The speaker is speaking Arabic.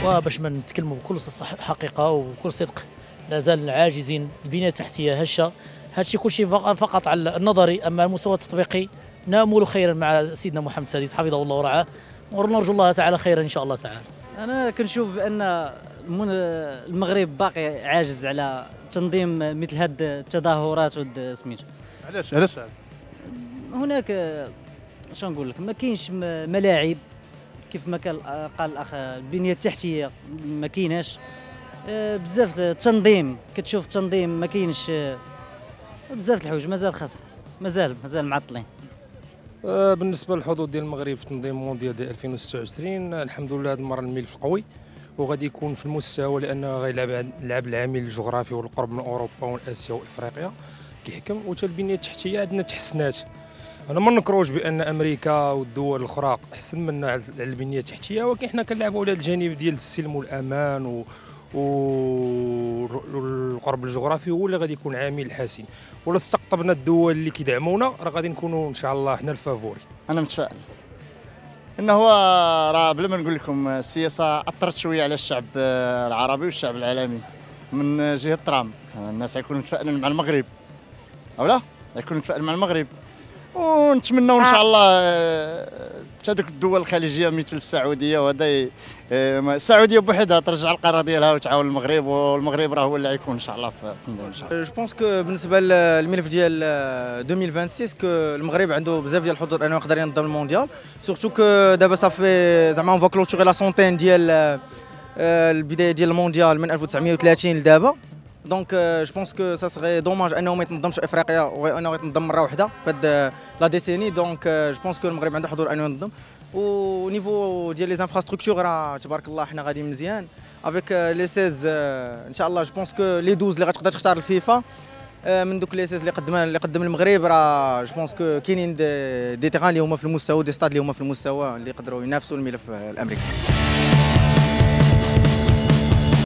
وباش ما نتكلموا بكل حقيقه وبكل صدق، لازال عاجزين. البنيه التحتيه هشه، هادشي كلشي فقط على النظري، اما المستوى التطبيقي نامل خيرا مع سيدنا محمد السادس حفظه الله ورعاه، ونرجو الله تعالى خيرا ان شاء الله تعالى. انا كنشوف بان المغرب باقي عاجز على تنظيم مثل هاد التظاهرات سميتو. علاش هذا؟ هناك شنو نقول لك، ما كاينش ملاعب كيف ما قال الاخ، البنيه التحتيه ما كايناش بزاف. التنظيم كتشوف التنظيم ما كاينش بزاف الحوايج، مازال خاص، مازال معطلين. بالنسبه للحظوظ ديال المغرب في تنظيم مونديال ديال 2026 الحمد لله هذه المره الملف قوي وغادي يكون في المستوى، لانه غيلعب العامل الجغرافي والقرب من اوروبا واسيا وافريقيا كيحكم. وتا البنيه التحتيه عندنا تحسنات، انا ما نكروش بان امريكا والدول الاخرى احسن منا على البنيه التحتيه، ولكن حنا كنلعبوا على الجانب ديال السلم والامان والقرب الجغرافي هو اللي غادي يكون عامل حاسم. ولا استقطبنا الدول اللي كيدعمونا راه غادي نكونوا ان شاء الله حنا الفافوري. انا متفائل انه هو راه بلا ما نقول لكم السياسه اثرت شويه على الشعب العربي والشعب العالمي من جهه ترامب. الناس غيكونوا متفائلين مع المغرب او لا، غيكونوا متفائلين مع المغرب، ونتمنوا ان شاء الله هذوك الدول الخليجيه مثل السعوديه، وهذا السعوديه بوحدها ترجع القاره ديالها وتعاون المغرب، والمغرب راه هو اللي غيكون ان شاء الله في التنظيم ان شاء الله. جو بونس كو بالنسبه للملف ديال 2026 كو المغرب عنده بزاف ديال الحظوظ انه يقدر ينظم المونديال، سورتو كو دابا صافي زعما اون فا كلوتوري لا سونتين ديال البدايه ديال المونديال من 1930 لدابا. دونك جو بونس كو سا سغي دوماج انه ما يتنظمش في افريقيا وانه يتنظم مره واحده في هاد لا ديسيني. دونك جو بونس كو المغرب عنده حضور انه ينظم. و نيفو ديال لي انفراستركتور راه تبارك الله حنا غاديين مزيان افيك لي 16 ان شاء الله. جو بونس كو لي 12 اللي غتقدر تختار الفيفا من دوك لي 16 اللي قدم المغرب، راه جو بونس كو كاينين دي تيغان اللي هما في المستوى، دي ستاد اللي هما في المستوى اللي يقدروا ينافسوا الملف الامريكي.